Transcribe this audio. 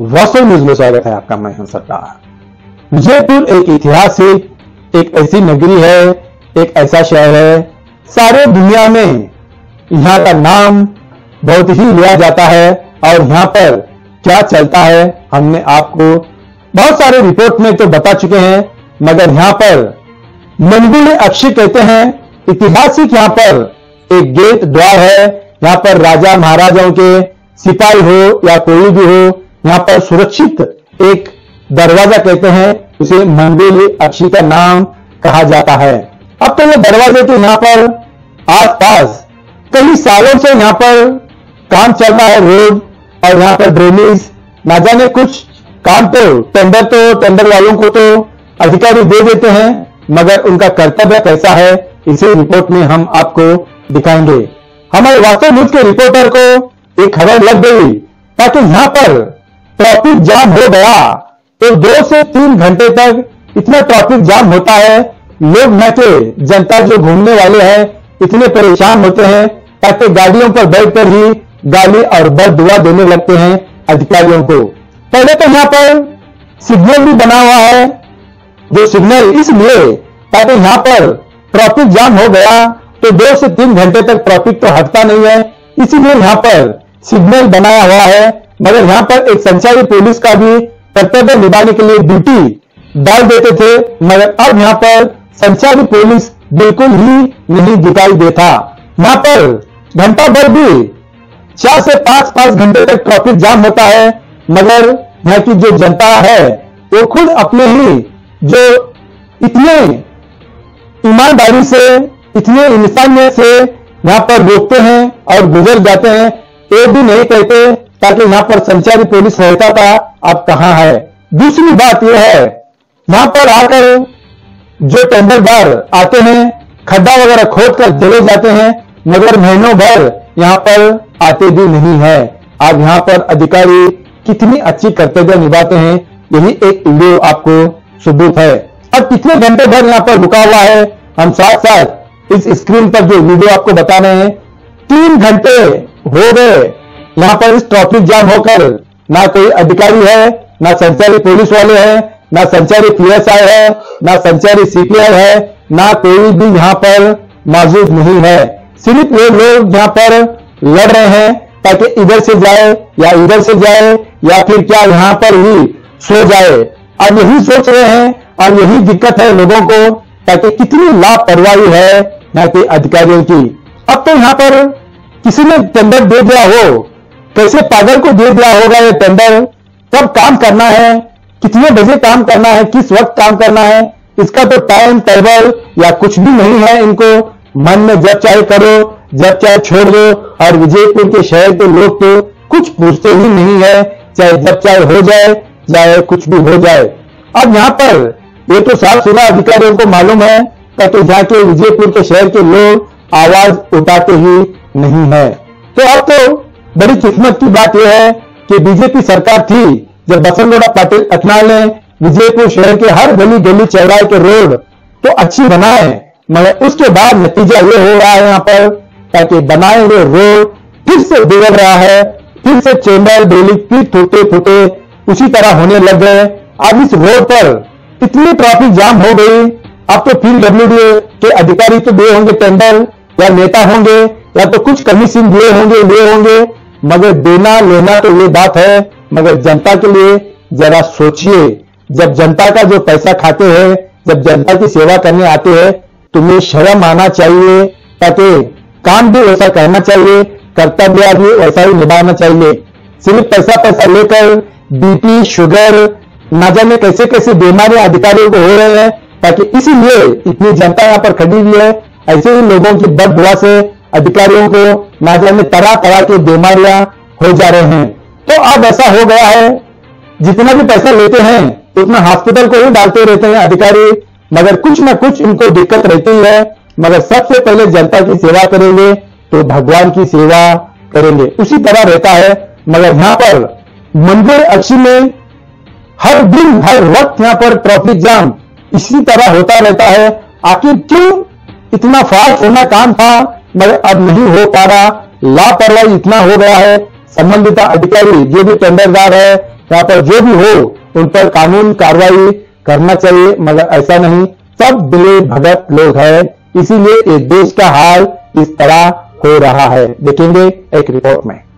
वास्तव न्यूज में स्वागत है आपका। मैं हूं सरदार। विजयपुर एक ऐतिहासिक, एक ऐसी नगरी है, एक ऐसा शहर है, सारे दुनिया में यहां का नाम बहुत ही लिया जाता है। और यहां पर क्या चलता है हमने आपको बहुत सारे रिपोर्ट में तो बता चुके हैं, मगर यहां पर मंदिर अक्षय कहते हैं, ऐतिहासिक यहां पर एक गेट द्वार है। यहां पर राजा महाराजाओं के सिपाही हो या कोई भी हो, यहां पर सुरक्षित एक दरवाजा कहते हैं, उसे मंदिर अक्षय का नाम कहा जाता है। अब तो ये दरवाजे के यहां पर आसपास कई सालों से यहां पर काम चल रहा है, रोड और यहां पर ड्रेनेज, ना जाने कुछ काम तो टेंडर वालों को तो अधिकारी दे देते हैं, मगर उनका कर्तव्य कैसा है इसी रिपोर्ट में हम आपको दिखाएंगे। हमारे वास्तव न्यूज के रिपोर्टर को एक खबर लग गई, ताकि यहां पर ट्रैफिक जाम हो गया तो 2 से 3 घंटे तक इतना ट्रैफिक जाम होता है। लोग न के जनता जो घूमने वाले हैं इतने परेशान होते हैं, ताकि गाड़ियों पर बैठकर ही गाली और बददुआ देने लगते हैं अधिकारियों को। पहले तो यहां पर सिग्नल भी बना हुआ है, जो सिग्नल इसलिए ताकि यहां पर ट्रैफिक जाम हो गया तो 2 से 3 घंटे तक ट्रैफिक तो हटता नहीं है, इसीलिए यहां पर सिग्नल बनाया हुआ है। मगर यहां पर एक संचारी पुलिस का भी कर्तव्य निभाने के लिए ड्यूटी डाल देते थे, मगर अब यहां पर संचारी पुलिस बिल्कुल ही नहीं दिखाई देता। यहां पर घंटा भर भी 4 से 5 घंटे तक ट्रैफिक जाम होता है, मगर यहां की जो जनता है वो खुद अपने ही जो इतने ईमानदारी से, इतने इंसानियत से यहां पर रोकते हैं और गुजर जाते हैं, ये भी नहीं कहते ताकि यहां पर संचारी पुलिस रहता था, अब कहां है। दूसरी बात यह है, यहां पर आकर जो टेंडरदार आते हैं खड्डा वगैरह खोद कर चले जाते हैं, मगर महीनों भर यहां पर आते भी नहीं है। अब यहां पर अधिकारी कितनी अच्छी कर्तव्य निभाते हैं, यही एक वीडियो आपको सबूत है। अब कितने घंटे भर यहां पर रुका हुआ है, हम साथ साथ इस स्क्रीन पर जो वीडियो आपको बता रहे हैं, 3 घंटे हो गए यहां पर इस ट्रैफिक जाम होकर। ना कोई अधिकारी है, ना संचारी पुलिस वाले हैं, ना संचारी पीएसआई है, ना संचारी सीपीआई है, ना कोई भी यहां पर मौजूद नहीं है। सिर्फ ये लोग यहां पर लड़ रहे हैं ताकि इधर से जाए या इधर से जाए या फिर क्या यहां पर ही सो जाए। अब यही सोच रहे हैं और यही दिक्कत है लोगों को, ताकि कितनी लापरवाही है यहाँ के अधिकारियों की। अब तो यहां पर किसी ने टेंडर दे दिया हो, कैसे पागल को दे दिया होगा ये टेंडर, कब काम करना है, कितने बजे काम करना है, किस वक्त काम करना है, इसका तो टाइम टेबल या कुछ भी नहीं है इनको। मन में जब चाहे करो, जब चाहे छोड़ दो। और विजयपुर के शहर के लोग तो कुछ पूछते ही नहीं है, चाहे जब चाहे हो जाए, चाहे कुछ भी हो जाए। अब यहां पर ये तो साफ सुथरा अधिकारियों को मालूम है, ताकि यहाँ के विजयपुर के शहर के लोग आवाज उठाते ही नहीं है। तो अब तो बड़ी किस्मत की बात यह है कि बीजेपी सरकार थी जब बसंतगौड़ा पाटिल अथनाल ने विजयपुर शहर के हर गली गली चौराहे के रोड तो अच्छी बनाए, मगर उसके बाद नतीजा ये हो रहा है यहाँ पर, ताकि बनाए हुए रोड फिर से बिगड़ रहा है, फिर से चेंबर डेली फिर टूटे फूटे उसी तरह होने लग गए। अब इस रोड पर इतनी ट्रैफिक जाम हो गई, अब तो पीडब्ल्यूडी के अधिकारी तो दिए होंगे टेंडर, या नेता होंगे, या तो कुछ कमीशन दिए होंगे, मगर देना लेना तो ये बात है, मगर जनता के लिए जरा सोचिए। जब जनता का जो पैसा खाते हैं, जब जनता की सेवा करने आते हैं, तुम्हें शर्म आना चाहिए, ताकि काम भी वैसा करना चाहिए, कर्तव्य भी वैसा ही निभाना चाहिए। सिर्फ पैसा लेकर बीपी, शुगर, ना जाने कैसे कैसे बीमारियां अधिकारियों को हो रहे हैं, ताकि इसीलिए इतनी जनता यहां पर खड़ी हुई है। ऐसे ही लोगों की बददुआ से अधिकारियों को ना जाने तरह तरह की बीमारियां हो जा रहे हैं। तो अब ऐसा हो गया है, जितना भी पैसा लेते हैं उतना हॉस्पिटल को ही डालते रहते हैं अधिकारी, मगर कुछ ना कुछ इनको दिक्कत रहती है। मगर सबसे पहले जनता की सेवा करेंगे तो भगवान की सेवा करेंगे, उसी तरह रहता है। मगर यहां पर मंदिर अक्षय में हर दिन हर वक्त यहां पर ट्रैफिक जाम इसी तरह होता रहता है। आखिर क्यों? इतना फास्ट होना काम था, मगर अब नहीं हो पा रहा। लापरवाही इतना हो गया है, संबंधित अधिकारी जो भी टेंडरदार है यहाँ पर जो भी हो उन पर कानून कार्रवाई करना चाहिए, मगर ऐसा नहीं, सब दिले भगत लोग हैं, इसीलिए ये देश का हाल इस तरह हो रहा है। देखेंगे एक रिपोर्ट में।